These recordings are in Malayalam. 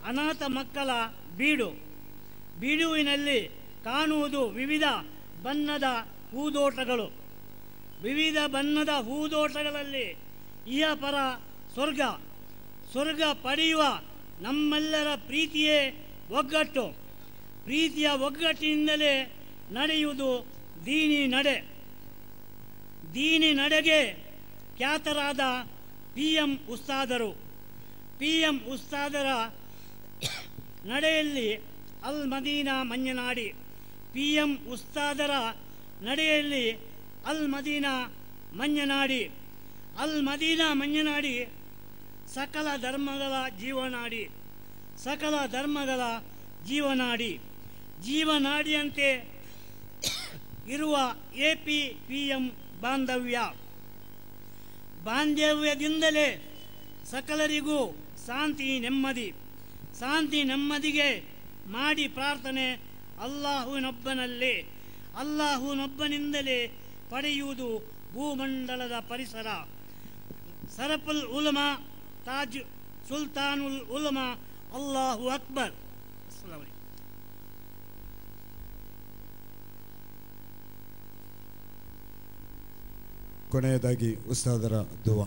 ಅನಾಥ ಮಕ್ಕಳ ಬೀಡು. ಬೀಡುವಿನಲ್ಲಿ ಕಾಣುವುದು ವಿವಿಧ ಬಣ್ಣದ ಹೂದೋಟಗಳು. ವಿವಿಧ ಬಣ್ಣದ ಹೂದೋಟಗಳಲ್ಲಿ ಇಹಪರ ಸ್ವರ್ಗ. ಸ್ವರ್ಗ ಪಡೆಯುವ ನಮ್ಮೆಲ್ಲರ ಪ್ರೀತಿಯೇ ಒಗ್ಗಟ್ಟು. ಪ್ರೀತಿಯ ಒಗ್ಗಟ್ಟಿನಿಂದಲೇ ನಡೆಯುವುದು ದೀನಿ ನಡೆ. ದೀನಿ ನಡೆಗೆ ಖ್ಯಾತರಾದ PM ಉಸ್ತಾದರು. PM ಉಸ್ತಾದರ ನಡೆಯಲ್ಲಿ ಅಲ್ ಮದೀನಾ ಮಂಜನಾಡಿ. PM ಉಸ್ತಾದರ ನಡೆಯಲ್ಲಿ ಅಲ್ ಮದೀನಾ ಮಂಜನಾಡಿ. ಅಲ್ ಮದೀನಾ ಮಂಜನಾಡಿ ಸಕಲ ಧರ್ಮಗಳ ಜೀವನಾಡಿ. ಸಕಲ ಧರ್ಮಗಳ ಜೀವನಾಡಿ. ಜೀವನಾಡಿಯಂತೆ ಇರುವ APPM ಬಾಂಧವ್ಯದಿಂದಲೇ ಸಕಲರಿಗೂ ಶಾಂತಿ ನೆಮ್ಮದಿ. ಶಾಂತಿ ನೆಮ್ಮದಿಗೆ ಮಾಡಿ ಪ್ರಾರ್ಥನೆ ಅಲ್ಲಾಹುನೊಬ್ಬನಲ್ಲೇ. ಅಲ್ಲಾಹುನೊಬ್ಬನಿಂದಲೇ ಪಡೆಯುವುದು ಭೂಮಂಡಲದ ಪರಿಸರ. ಸರಫುಲ್ ಉಲಮಾ ತಾಜ್ ಸುಲ್ತಾನುಲ್ ಉಲಮಾ. ಅಲ್ಲಾಹು ಅಕ್ಬರ್. ಅಸ್ಸಲಾಮು ಅಲೈಕುಂ. ಕೊನೆಯದಾಗಿ ಉಸ್ತಾದರ ದುವಾ.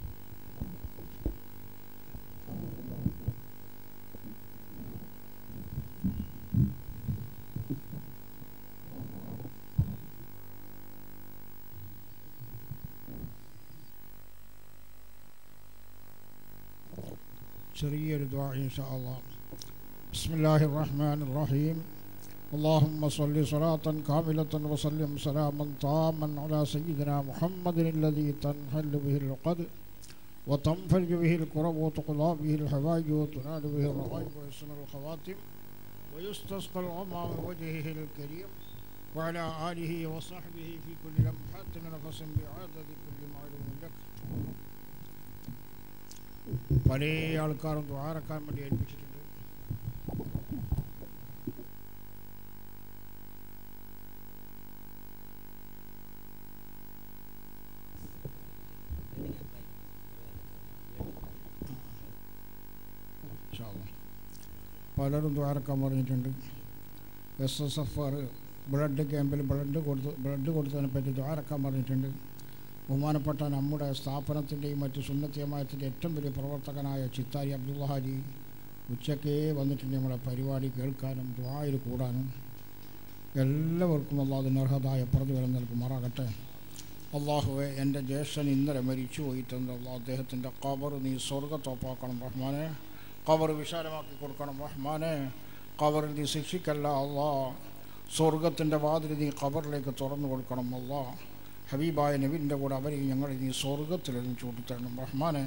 ചെറിയൊരു ദുആ ഇൻഷാ അല്ലാഹ്. ബിസ്മില്ലാഹിർ റഹ്മാനിർ റഹീം. اللهم صل صلاة كاملة وسلم سلاما تاما على سيدنا محمد الذي تنحل به العقد وتنفرج به الكرب وتقضى به الحوائج وتنال به الرغائب ويحسن الخواتم ويستسقى الغمام بوجهه الكريم وعلى آله وصحبه في كل لمحة نفس بعدد كل معلوم لك. പല ആൾക്കാരും ദ്വാരക്കാൻ വേണ്ടി ഏൽപ്പിച്ചിട്ടുണ്ട്. പലരും ദ്വാരക്കാൻ പറഞ്ഞിട്ടുണ്ട്. SSFR ബ്ലഡ് ക്യാമ്പിൽ ബ്ലഡ് കൊടുത്തതിനെ പറ്റി ദ്വാരക്കാൻ പറഞ്ഞിട്ടുണ്ട്. ബഹുമാനപ്പെട്ട നമ്മുടെ സ്ഥാപനത്തിൻ്റെയും മറ്റ് സുന്നത്ത് ജമാഅത്തിൻ്റെ ഏറ്റവും വലിയ പ്രവർത്തകനായ ചിത്താരി അബ്ദുള്ള ഹാജി ഉച്ചക്കേ വന്നിട്ടുണ്ട് നമ്മുടെ പരിപാടി കേൾക്കാനും ദുആയിൽ കൂടാനും. എല്ലാവർക്കും അല്ലാഹു അതിന് അർഹമായ പ്രതിഫലം നൽകുമാറാകട്ടെ. അള്ളാഹുവെ, എൻ്റെ ജ്യേഷ്ഠൻ ഇന്നലെ മരിച്ചു പോയിട്ടുണ്ട്. അള്ളാഹു അദ്ദേഹത്തിൻ്റെ ഖബർ നീ സ്വർഗ്ഗത്തോപ്പാക്കണം റഹ്മാനെ. ഖബർ വിശാലമാക്കി കൊടുക്കണം റഹ്മാനെ. ഖബറിൽ നീ ശിക്ഷിക്കല്ല അള്ളാഹ്. സ്വർഗത്തിൻ്റെ വാതിൽ നീ ഖബറിലേക്ക് തുറന്നു കൊടുക്കണം അള്ളാഹ്. ഹബീബായ നബിൻ്റെ കൂടെ അവരെ ഞങ്ങളെ നീ സ്വർഗത്തിലൊന്നും ചൂട്ടിത്തരണം റഹ്മാനെ.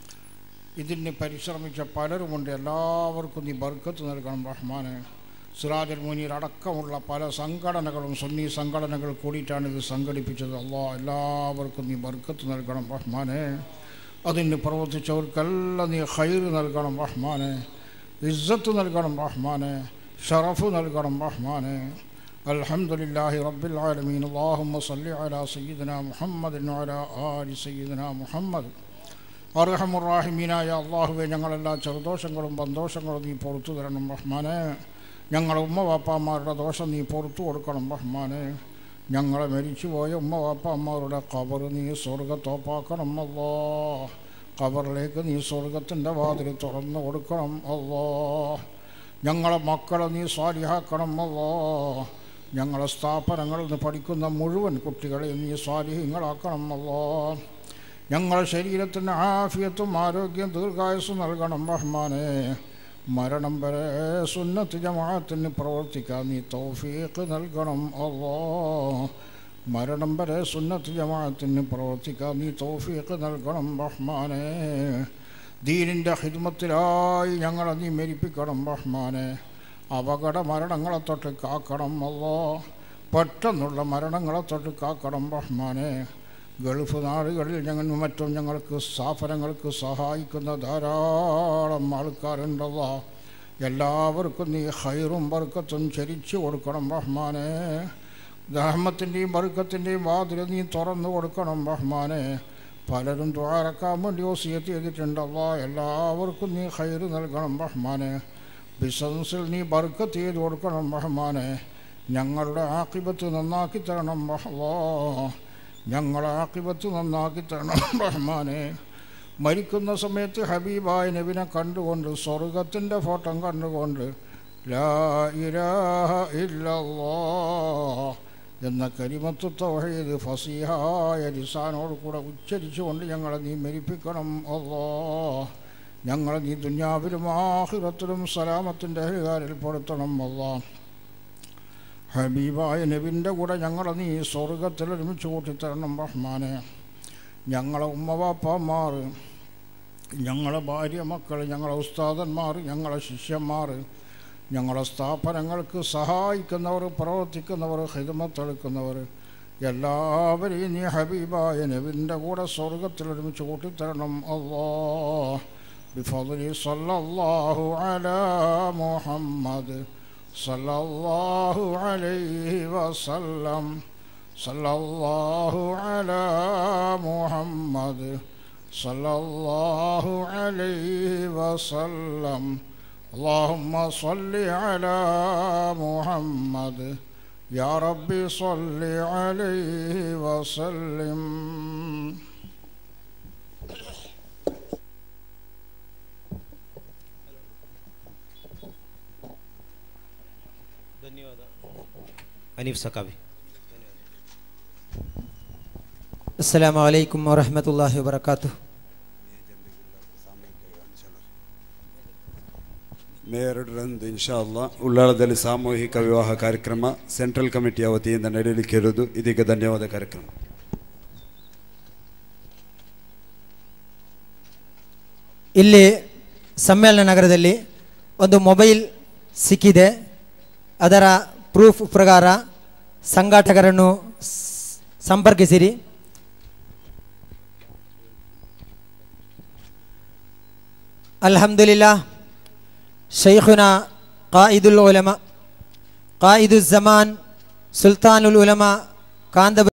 ഇതിന് പരിശ്രമിച്ച പലരുമുണ്ട്. എല്ലാവർക്കും നീ ബർക്കത്ത് നൽകണം റഹ്മാനെ. സിറാജുൽ മുനീർ അടക്കമുള്ള പല സംഘടനകളും സുന്നി സംഘടനകൾ കൂടിയിട്ടാണ് ഇത് സംഘടിപ്പിച്ചത്. അള്ളാഹ് എല്ലാവർക്കും നീ ബർക്കത്ത് നൽകണം റഹ്മാനെ. അതിന് പ്രവർത്തിച്ചവർക്കെല്ലാം നീ ഖൈർ നൽകണം റഹ്മാനെ. ഇസ്സത്ത് നൽകണം റഹ്മാനെ. ഷറഫ് നൽകണം റഹ്മാനെ. അൽഹംദുലില്ലാഹി റബ്ബിൽ ആലമീൻ. അല്ലാഹുമ്മ സ്വല്ലി അലാ സയ്യിദിനാ മുഹമ്മദിൻ വഅലാ ആലി സയ്യിദിനാ മുഹമ്മദ്. അർഹമുർ റഹീമീനായ അല്ലാഹുവേ, ഞങ്ങളെല്ലാ ചെറുദോഷങ്ങളും സന്തോഷങ്ങളും നീ പുറത്തു തരണം റഹ്മാനെ. ഞങ്ങളുടെ ഉമ്മ വാപ്പാമാരുടെ ദോഷം നീ പുറത്തു കൊടുക്കണം റഹ്മാനെ. ഞങ്ങളെ മരിച്ചുപോയ ഉമ്മ വാപ്പാമാരുടെ ഖബർ നീ സ്വർഗ്ഗത്തോപ്പാക്കണം അല്ലാഹ്. ഖബറിലേക്ക് നീ സ്വർഗത്തിൻ്റെ വാതിൽ തുറന്നു കൊടുക്കണം അല്ലാഹ്. ഞങ്ങളെ മക്കളെ നീ സ്വാലിഹാക്കണം അല്ലാഹ്. ഞങ്ങളെ സ്ഥാപനങ്ങളിൽ നിന്ന് പഠിക്കുന്ന മുഴുവൻ കുട്ടികളെയും നീ സ്വാലിഹീങ്ങളാക്കണം അല്ലാഹ്. ഞങ്ങളുടെ ശരീരത്തിന് ആഫിയത്തും ആരോഗ്യം ദീർഘായുസ്സും നൽകണം റഹ്മാനെ. മരണം വരെ സുന്നത്ത് ജമാഅത്തിന് പ്രവർത്തിക്കാൻ നീ തൗഫീഖ് നൽകണം അല്ലാഹ്. മരണം വരെ സുന്നത്ത് ജമാഅത്തിന് പ്രവർത്തിക്കാൻ നീ തൗഫീഖ് നൽകണം റഹ്മാനെ. ദീനിൻ്റെ ഖിദ്മത്തിലായി ഞങ്ങളെ നീ മരിപ്പിക്കണം റഹ്മാനെ. അപകട മരണങ്ങളെ തൊട്ട് കാക്കണം അല്ലാഹ്. പെട്ടെന്നുള്ള മരണങ്ങളെ തൊട്ട് കാക്കണം റഹ്മാനെ. ഗൾഫ് നാടുകളിൽ മറ്റും ഞങ്ങൾക്ക് സ്ഥാപനങ്ങൾക്ക് സഹായിക്കുന്ന ധാരാളം ആൾക്കാരുണ്ടല്ലോ. എല്ലാവർക്കും നീ ഖൈറും ബർക്കത്തും ചരിച്ചു കൊടുക്കണം റഹ്മാനെ. റഹ്മത്തിൻ്റെയും ബർക്കത്തിൻ്റെയും വാതിൽ നീ തുറന്നു കൊടുക്കണം റഹ്മാനെ. പലരും ദുആ ഇറക്കാൻ വേണ്ടി വസിയത്ത് ചെയ്തിട്ടുണ്ടല്ലോ. എല്ലാവർക്കും നീ ഖൈർ നൽകണം റഹ്മാനെ. ബിസിനസ്സിൽ നീ ബർക്കത്ത് ചെയ്ത് കൊടുക്കണം റഹ്മാനെ. ഞങ്ങളുടെ ആഖിബത്ത് നന്നാക്കി തരണം അല്ലാഹ്. ഞങ്ങളുടെ ആഖിബത്ത് നന്നാക്കി തരണം റഹ്മാനെ. മരിക്കുന്ന സമയത്ത് ഹബീബായ നബിനെ കണ്ടുകൊണ്ട് സ്വർഗത്തിൻ്റെ ഫോട്ടം കണ്ടുകൊണ്ട് ലാ ഇലാഹ ഇല്ലല്ലാഹ് എന്ന കലിമത്ത് തൗഹീദ് ഫസീഹായ ലിസാനോട് കൂടെ ഉച്ചരിച്ചുകൊണ്ട് ഞങ്ങളെ നീ മരിപ്പിക്കണം അല്ലാഹ്. ഞങ്ങളെ നീ ദുനിയാവിലും ആഖിറത്തിലും സലാമത്തിൻ്റെ അധികാരിൽ പെടുത്തണം അല്ലാഹ്. ഹബീബായ നബിൻ്റെ കൂടെ ഞങ്ങളെ നീ സ്വർഗത്തിൽ ഒരുമിച്ച് കൂട്ടിത്തരണം റഹ്മാനെ. ഞങ്ങളെ ഉമ്മവാപ്പമാർ, ഞങ്ങളെ ഭാര്യ മക്കൾ, ഞങ്ങളെ ഉസ്താദന്മാർ, ഞങ്ങളെ ശിഷ്യന്മാർ, ഞങ്ങളെ സ്ഥാപനങ്ങൾക്ക് സഹായിക്കുന്നവർ, പ്രവർത്തിക്കുന്നവർ, ഖിദ്മത്തെടുക്കുന്നവർ എല്ലാവരെയും നീ ഹബീബായ നബിൻ്റെ കൂടെ സ്വർഗത്തിൽ ഒരുമിച്ച് കൂട്ടിത്തരണം അല്ലാഹ്. ബിഫദ്ലി സല്ലല്ലാഹു അലാ മുഹമ്മദ് സല്ലല്ലാഹു അലൈഹി വസല്ലം. സല്ലല്ലാഹു അലാ മുഹമ്മദ് സല്ലല്ലാഹു അലൈഹി വസല്ലം. اللهم صل على محمد يا ربي صل عليه وسلم. ಧನ್ಯವಾದ. ಅನೀಫ್ ಸಕಾವಿ. ಅಸ್ಸಲಾಮು ಅಲೈಕುಂ ವರಹಮತುಲ್ಲಾಹಿ ವಬರಕಾತುಹು. ಮೇ 2ರಂದು ಇನ್ಶಾ ಅಲ್ಲಾ ಉಳ್ಳಾಳದಲ್ಲಿ ಸಾಮೂಹಿಕ ವಿವಾಹ ಕಾರ್ಯಕ್ರಮ ಸೆಂಟ್ರಲ್ ಕಮಿಟಿಯ ವತಿಯಿಂದ ನಡೆಯಲಿಕ್ಕೆ ಇರುವುದು. ಇದೀಗ ಧನ್ಯವಾದ ಕಾರ್ಯಕ್ರಮ. ಇಲ್ಲಿ ಸಮ್ಮೇಳನ ನಗರದಲ್ಲಿ ಒಂದು ಮೊಬೈಲ್ ಸಿಕ್ಕಿದೆ. ಅದರ ಪ್ರೂಫ್ ಪ್ರಕಾರ ಸಂಘಟಕರನ್ನು ಸಂಪರ್ಕಿಸಿರಿ. ಅಲ್ಹಮ್ದುಲಿಲ್ಲಾಹ್. ಶೈಖುನಾ ಕಾಯಿದುಲ್ ಉಲಮಾ, ಕಾಯಿದುಲ್ ಜಮಾನ್, ಸುಲ್ತಾನುಲ್ ಉಲಮಾ ಕಾಂದ